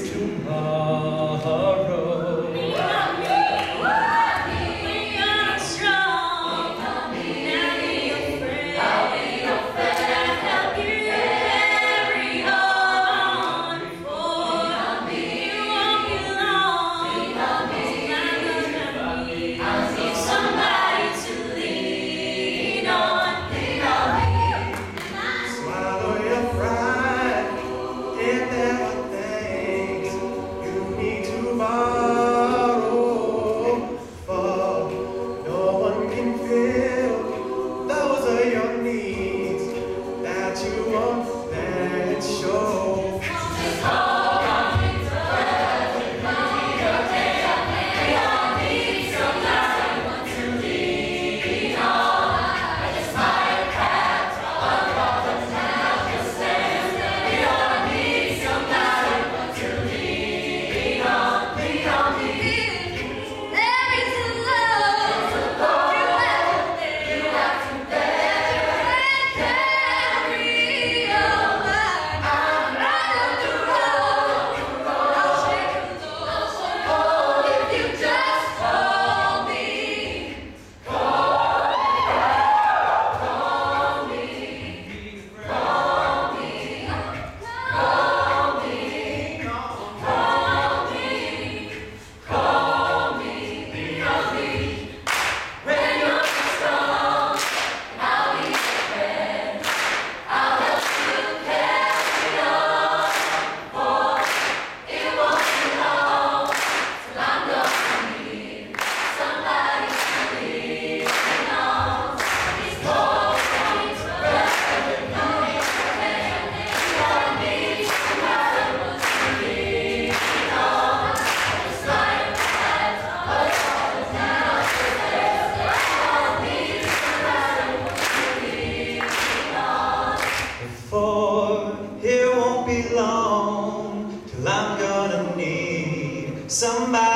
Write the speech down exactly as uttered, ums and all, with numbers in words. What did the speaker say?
tomorrow. We are strong. I'll be your friend. I'll be your friend. I'll help you carry on. For you won't be long. I'm gonna need. I'll need somebody to lean on. Lean on me. Swallow your pride. If there are things you need to borrow, for no one can fill. Those are your needs that you won't let show. For it won't be long till I'm gonna need somebody.